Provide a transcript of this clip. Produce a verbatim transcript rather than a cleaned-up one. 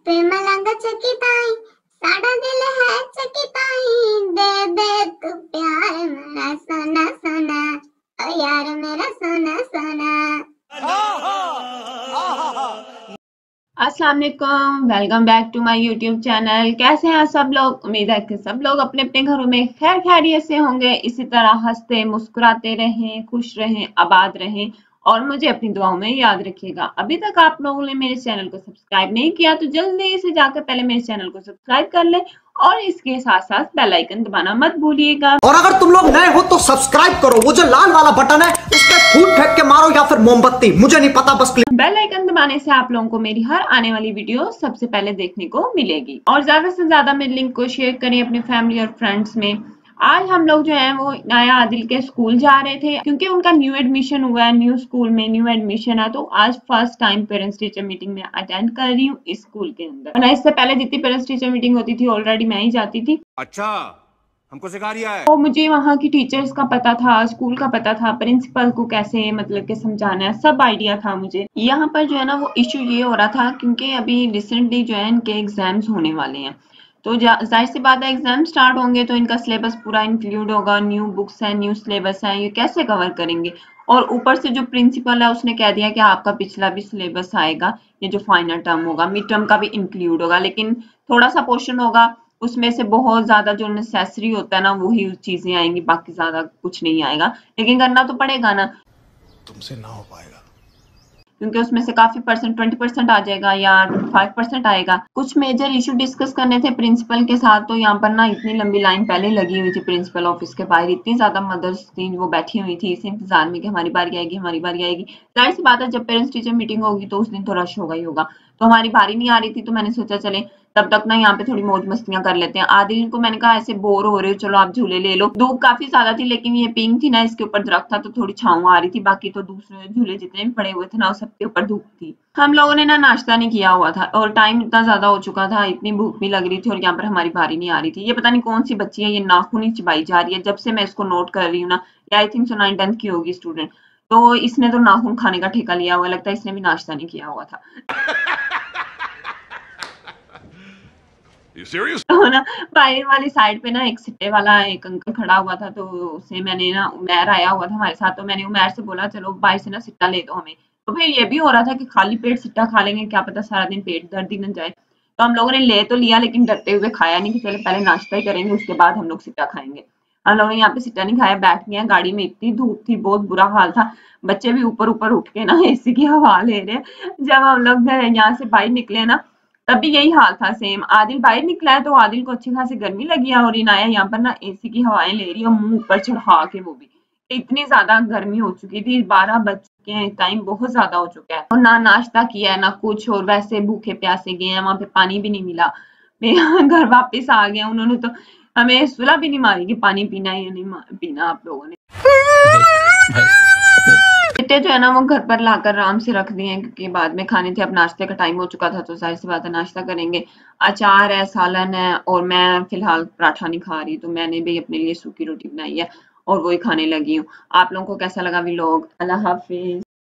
पे मलंग चकिताई, साड़ा दिल है चकिताई, दे दे तू प्यार मेरा सोना सोना, ओ यार मेरा सोना सोना। अस्सलाम वालेकुम, welcome back to my YouTube channel. कैसे हैं सब लोग? उम्मीद है कि सब लोग अपने अपने घरों में खैर खैरियत से होंगे। इसी तरह हंसते मुस्कुराते रहें, खुश रहें, आबाद रहें और मुझे अपनी दुआओं में याद रखिएगा। अभी तक आप लोगों ने मेरे चैनल को सब्सक्राइब नहीं किया तो जल्दी से जाकर पहले मेरे चैनल को सब्सक्राइब कर लें और इसके साथ साथ बेल आइकन दबाना मत भूलिएगा। और अगर तुम लोग नए हो तो सब्सक्राइब करो, वो जो लाल वाला बटन है उस पर फूट फेंक के मारो या फिर मोमबत्ती, मुझे नहीं पता, बस बेल आइकन दबाने से आप लोगों को मेरी हर आने वाली वीडियो सबसे पहले देखने को मिलेगी। और ज्यादा से ज्यादा मेरे लिंक को शेयर करें अपनी फैमिली और फ्रेंड्स में। आज हम लोग जो है वो नया आदिल के स्कूल जा रहे थे क्योंकि उनका न्यू एडमिशन हुआ है, न्यू स्कूल में न्यू एडमिशन है। तो आज first time parents teacher meeting में अटेंड कर रही हूँ इस स्कूल के अंदर। और इससे पहले जितनी पेरेंट्स टीचर मीटिंग होती थी ऑलरेडी मैं ही जाती थी। अच्छा, हमको सिखा रिया है। तो मुझे वहाँ की टीचर्स का पता था, स्कूल का पता था, प्रिंसिपल को कैसे मतलब के समझाना है, सब आइडिया था मुझे। यहाँ पर जो है ना वो इशू ये हो रहा था क्योंकि अभी रिसेंटली जो है इनके एग्जाम्स होने वाले हैं। तो जाहिर सी बात है एग्जाम स्टार्ट होंगे तो इनका सिलेबस पूरा इंक्लूड होगा, न्यू बुक्स है, न्यू सिलेबस है, ये कैसे कवर करेंगे। और ऊपर से जो प्रिंसिपल है उसने कह दिया कि आपका पिछला भी सिलेबस आएगा, ये जो फाइनल टर्म होगा, मिड टर्म का भी इंक्लूड होगा, लेकिन थोड़ा सा पोर्शन होगा उसमें से बहुत ज्यादा जो नेसेसरी होता है ना वही चीजें आएंगी, बाकी ज्यादा कुछ नहीं आएगा, लेकिन करना तो पड़ेगा ना, तुमसे ना हो पाएगा क्योंकि उसमें से काफी परसेंट ट्वेंटी परसेंट आ जाएगा या फाइव परसेंट आएगा। कुछ मेजर इशू डिस्कस करने थे प्रिंसिपल के साथ। तो यहाँ पर ना इतनी लंबी लाइन पहले लगी हुई थी प्रिंसिपल ऑफिस के बाहर, इतनी ज्यादा मदर्स थी वो बैठी हुई थी इस इंतजार में कि हमारी बारी आएगी हमारी बारी आएगी। जाहिर सी बात है जब पेरेंट्स टीचर मीटिंग होगी तो उस दिन तो रश होगा ही होगा। तो हमारी बारी नहीं आ रही थी तो मैंने सोचा चले तब तक ना यहाँ पे थोड़ी मौज मस्तियां कर लेते हैं। आदिल को मैंने कहा ऐसे बोर हो रहे हो, चलो आप झूले ले लो। धूप काफी ज्यादा थी लेकिन ये पिंक थी ना, इसके ऊपर दरख्त था तो थोड़ी छांव आ रही थी, बाकी तो दूसरे झूले जितने भी पड़े हुए थे ना सबके ऊपर धूप थी। हम लोगों ने ना नाश्ता नहीं किया हुआ था और टाइम इतना ज्यादा हो चुका था, इतनी भूख भी लग रही थी और यहाँ पर हमारी बारी नहीं आ रही थी। ये पता नहीं कौन सी बच्ची है, ये नाखून ही चिबाई जा रही है। जब से मैं इसको नोट कर रही हूँ ना, I think so nine tenth की होगी स्टूडेंट, तो इसने तो नाखून खाने का ठेका लिया हुआ, लगता है इसने भी नाश्ता नहीं किया हुआ था। You serious? तो ना बाहर वाली साइड पे ना एक सिट्टे वाला एक अंकल खड़ा हुआ था, तो उसे मैंने ना उमैर आया हुआ था हमारे साथ, तो मैंने उमैर से बोला चलो बाहर से ना सिट्टा ले दो हमें। तो फिर ये भी हो रहा था कि खाली पेट सिट्टा खा लेंगे, क्या पता सारा दिन पेट दर्द ही न जाए। तो हम लोगों ने ले तो लिया लेकिन डरते हुए खाया नहीं कि चलो पहले नाश्ता ही करेंगे उसके बाद हम लोग सिट्टा खाएंगे। हम लोगों ने यहाँ पे सिट्टा नहीं खाया, बैठ गए गाड़ी में। इतनी धूप थी, बहुत बुरा हाल था, बच्चे भी ऊपर ऊपर उठ के ना एसी की हवा ले रहे। जब हम लोग यहाँ से बाहर निकले ना तब भी यही हाल था सेम। आदिल बाहर निकला है तो आदिल को अच्छी खासी गर्मी लगी है और इनाया यहाँ पर ना एसी की हवाएं ले रही है मुंह ऊपर चढ़ा के, वो भी इतनी ज्यादा गर्मी हो चुकी थी। बारह बज चुके हैं, टाइम बहुत ज्यादा हो चुका है और ना नाश्ता किया है ना कुछ, और वैसे भूखे प्यासे गए हैं, वहां पे पानी भी नहीं मिला। मैं घर वापस आ गया, उन्होंने तो हमें सुलह भी नहीं मारी कि पानी पीना है या नहीं पीना आप लोगों ने। बेटे जो है ना वो घर पर लाकर आराम से रख दिए हैं क्योंकि बाद में खाने थे, अब नाश्ते का टाइम हो चुका था तो जाहिर सी बात है नाश्ता करेंगे। अचार है, सालन है और मैं फिलहाल पराठा नहीं खा रही तो मैंने भी अपने लिए सूखी रोटी बनाई है और वही खाने लगी हूँ। आप लोगों को कैसा लगा व्लॉग? अल्लाह हाफिज।